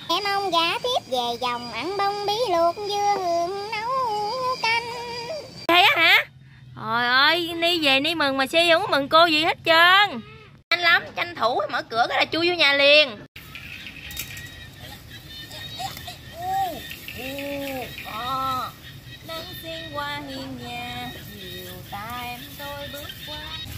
Em mong gả tiếp về dòng ăn bông bí luộc dưa hương nấu canh. Vậy á hả? Trời ơi, Ni về Ni mừng mà Si không có mừng cô gì hết trơn. Anh lắm, tranh thủ mở cửa cái là chui vô nhà liền. Nắng xuyên qua hiên nhà, chiều ta em tôi bước qua.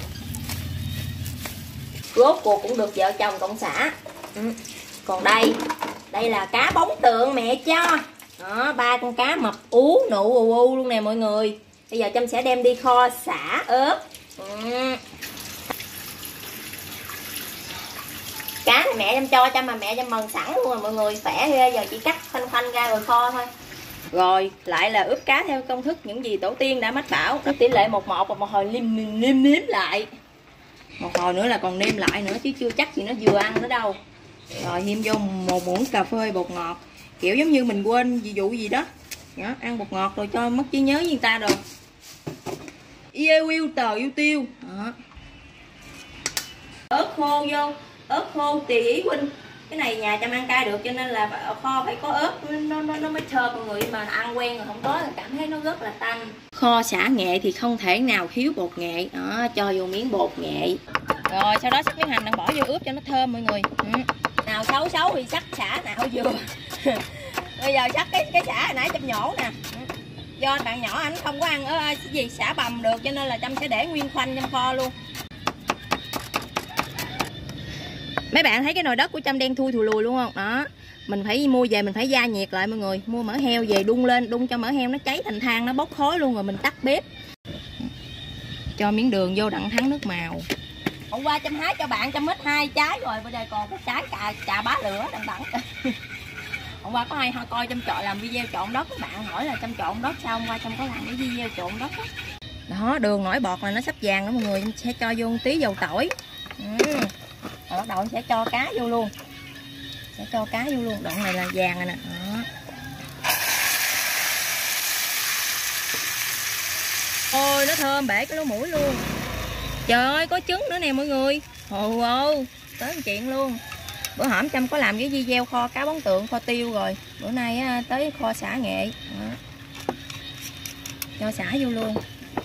Rốt cuộc cũng được vợ chồng cộng xã. Còn đây là cá bóng tượng mẹ cho. Đó, 3 con cá mập ú nụ ù u luôn nè mọi người. Bây giờ Trâm sẽ đem đi kho sả ớt. Cá này mẹ Trâm cho Trâm mà mẹ Trâm mần sẵn luôn rồi mọi người, khỏe ghê. Giờ chỉ cắt khoanh ra rồi kho thôi. Rồi lại là ướp cá theo công thức những gì tổ tiên đã mách bảo. Nó tỷ lệ 1:1 và một hồi nêm lại. Một hồi nữa là còn nêm lại nữa chứ chưa chắc gì nó vừa ăn nữa đâu. Rồi thêm vô 1 muỗng cà phê bột ngọt. Kiểu giống như mình quên vụ gì đó. Đó, ăn bột ngọt rồi cho mất trí nhớ với người ta rồi. Yêu yêu tiêu. Đó. Ớt khô vô. Ớt khô tùy ý huynh. Cái này nhà Trâm ăn cay được cho nên là kho phải có ớt nó mới thơm mọi người, mà ăn quen rồi không có là cảm thấy nó rất là tanh. Kho sả nghệ thì không thể nào thiếu bột nghệ. Đó, cho vô miếng bột nghệ. Rồi sau đó sắc miếng hành đang bỏ vô ướp cho nó thơm mọi người. Nào xấu thì sắc sả nào vừa. Bây giờ sắc cái sả hồi nãy Trâm nhổ nè. Do bạn nhỏ ảnh không có ăn cái gì sả bằm được cho nên là Trâm sẽ để nguyên khoanh trong kho luôn. Mấy bạn thấy cái nồi đất của Trâm đen thui thùi lùi luôn không? Đó, mình phải mua về mình phải gia nhiệt lại mọi người. Mua mỡ heo về đun cho mỡ heo nó cháy thành than, nó bốc khói luôn rồi mình tắt bếp. Cho miếng đường vô đặng thắng nước màu. Hôm qua Trâm hái cho bạn Trâm ít 2 trái rồi, bây giờ còn một trái cà bá lửa đặng. Hôm qua có ai coi Trâm chọn làm video trộn đất, các bạn hỏi là Trâm trộn đất sao, hôm qua Trâm có làm cái video trộn đất đó. Đó, đường nổi bọt là nó sắp vàng đó mọi người, Trâm sẽ cho vô một tí dầu tỏi. Rồi bắt đầu sẽ cho cá vô luôn. Đoạn này là vàng rồi nè. Đó. Ôi nó thơm bể cái lỗ mũi luôn. Trời ơi có trứng nữa nè mọi người. Ồ tới một chuyện luôn. Bữa hổm Trâm có làm cái video kho cá bóng tượng, kho tiêu rồi. Bữa nay tới kho sả nghệ. Đó. Cho sả vô luôn.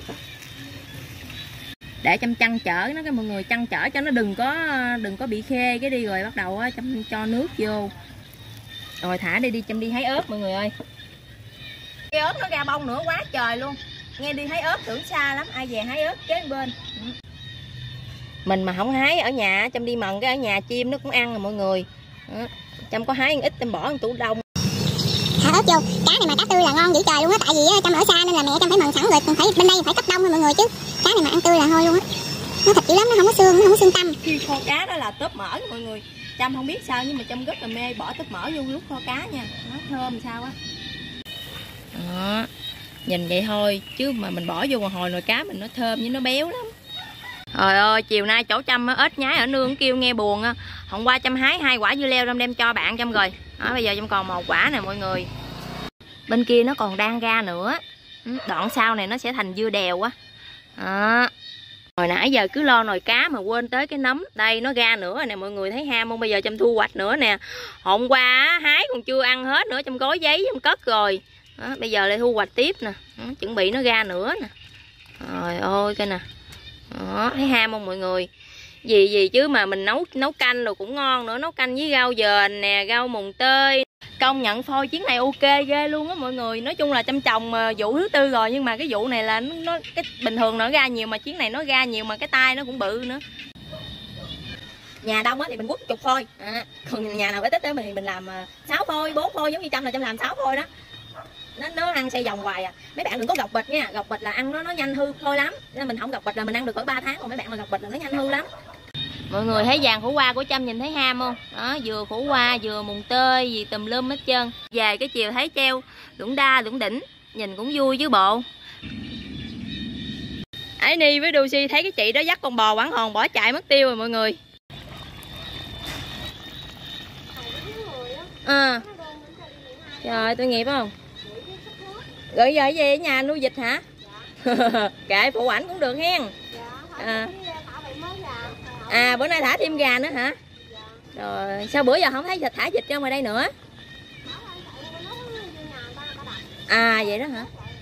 Để Trâm chăn chở nó, cái mọi người chăn chở cho nó đừng có bị khê cái đi, rồi bắt đầu Trâm cho nước vô. Rồi thả đi Trâm đi hái ớt mọi người ơi. Cái ớt nó ra bông nữa quá trời luôn. Nghe đi hái ớt tưởng xa lắm, ai về hái ớt kế bên. Mình mà không hái ở nhà, Trâm đi mần cái ở nhà chim nó cũng ăn rồi mọi người. Trâm có hái ít Trâm bỏ trong tủ đông. Thả ớt vô, cá này mà cá tươi là ngon dữ trời luôn á, tại vì Trâm ở xa nên là mẹ Trâm phải mần sẵn rồi, phải bên đây phải cấp đông thôi mọi người, chứ cá này mà ăn tươi là thôi luôn á. Nó thịt dữ lắm, nó không có xương tăm. Khi kho cá đó là tóp mỡ mọi người. Trâm không biết sao nhưng mà Trâm rất là mê bỏ tóp mỡ vô lúc kho cá nha, nó thơm sao á. Đó, nhìn vậy thôi chứ mà mình bỏ vô một hồi nồi cá mình nó thơm với nó béo lắm. Trời ơi, chiều nay chỗ Trâm ếch nhái ở nương kêu nghe buồn á. Hôm qua Trâm hái 2 quả dưa leo Trâm đem cho bạn Trâm rồi. Đó, bây giờ Trâm còn 1 quả nè mọi người. Bên kia nó còn đang ra nữa. Đoạn sau này nó sẽ thành dưa đèo á. Đó. Hồi nãy giờ cứ lo nồi cá mà quên tới cái nấm. Đây nó ra nữa rồi nè mọi người thấy ham không? Bây giờ Trâm thu hoạch nữa nè. Hôm qua hái còn chưa ăn hết nữa, Trâm gói giấy Trâm cất rồi. Đó, bây giờ lại thu hoạch tiếp nè. Đó, chuẩn bị nó ra nữa nè. Trời ơi coi nè. Đó, thấy ham không mọi người? Gì chứ mà mình nấu canh rồi cũng ngon nữa, nấu canh với rau dền nè, rau mùng tơi. Công nhận phôi chuyến này ok ghê luôn á mọi người. Nói chung là Trâm trồng vụ thứ 4 rồi nhưng mà cái vụ này là nó cái bình thường nó ra nhiều mà chuyến này nó ra nhiều mà cái tay nó cũng bự nữa. Nhà đông á thì mình quất 10 phôi. Còn nhà nào ít á thì mình làm 6 phôi, 4 phôi giống như Trâm là Trâm làm 6 phôi đó. Nó ăn xoay vòng hoài à. Mấy bạn đừng có gọc bịch nha, gọc bịch là ăn nó nhanh hư thôi lắm. Nên mình không gọc bịch là mình ăn được cỡ 3 tháng, còn mấy bạn mà gọc bịch là nó nhanh hư lắm. Mọi người thấy vàng khổ qua của Trâm nhìn thấy ham không? Đó, vừa khổ qua vừa mùng tơi gì tùm lum hết trơn. Về cái chiều thấy treo lũng đa lũng đỉnh, nhìn cũng vui chứ bộ. Ái Ni với Đu Si thấy cái chị đó dắt con bò quảng hòn bỏ chạy mất tiêu rồi mọi người. Trời tôi nghiệp không? Rồi giờ gì ở nhà nuôi vịt hả? Kệ phụ ảnh cũng được hen. Bữa nay thả thêm gà nữa hả? Rồi sao bữa giờ không thấy thả vịt trong ngoài đây nữa? À vậy đó hả?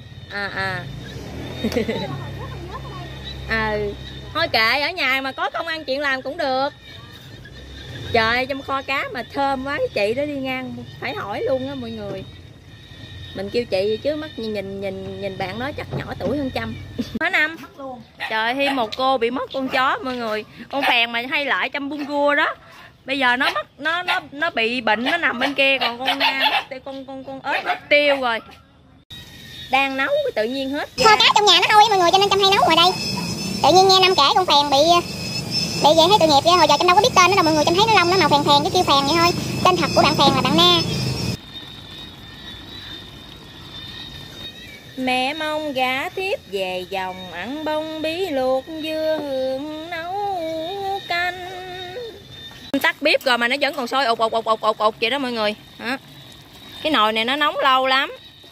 Thôi kệ, ở nhà mà có công ăn chuyện làm cũng được. Trời, trong kho cá mà thơm quá, chị đó đi ngang phải hỏi luôn á mọi người. Mình kêu chị chứ mất nhìn bạn đó chắc nhỏ tuổi hơn Trâm. Hết năm luôn. Trời, thêm một cô bị mất con chó mọi người. Con phèn mà hay lại Trâm bung cua đó. Bây giờ nó mất nó bị bệnh, nó nằm bên kia, còn con con ếch mất tiêu rồi. Đang nấu tự nhiên hết. Kho cá trong nhà nó hôi mọi người, cho nên Trâm hay nấu ngoài đây. Tự nhiên nghe Năm kể con phèn bị vậy thấy tội nghiệp vậy. Hồi giờ Trâm đâu có biết tên nó đâu mọi người, Trâm thấy nó lông nó màu phèn cái kêu phèn vậy thôi. Tên thật của bạn phèn là bạn Na. Mẹ mong gả thiếp về dòng, ăn bông bí luộc dưa hương nấu canh. Tắt bếp rồi mà nó vẫn còn sôi ụt vậy đó mọi người. Đó. Cái nồi này nó nóng lâu lắm.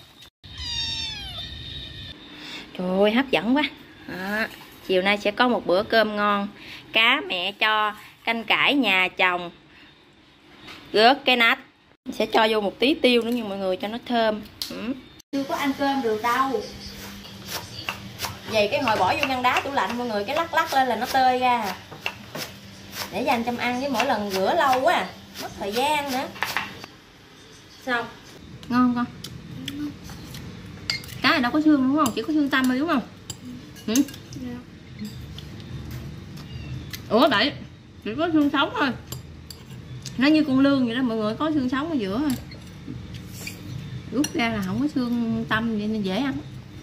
Trời ơi, hấp dẫn quá. Đó. Chiều nay sẽ có một bữa cơm ngon. Cá mẹ cho, canh cải nhà chồng, rớt cái nách. Sẽ cho vô một tí tiêu nữa nha mọi người cho nó thơm. Chưa có ăn cơm được đâu. Vậy cái hồi bỏ vô ngăn đá tủ lạnh mọi người, cái lắc lên là nó tơi ra. Để dành Trâm ăn, với mỗi lần rửa lâu quá à. Mất thời gian nữa. Sao? Ngon không con? Cá này đâu có xương đúng không? Chỉ có xương tăm thôi đúng không? Ủa vậy? Chỉ có xương sống thôi. Nó như con lươn vậy đó mọi người, có xương sống ở giữa thôi. Rút ra là không có xương tăm vậy nên dễ ăn.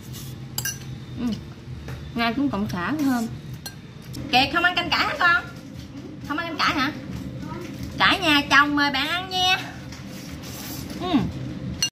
Ngay cũng cộng xả thơm. Kiệt không ăn canh cải hả con? Không ăn canh cải hả? Cải nhà chồng mời bạn ăn nha.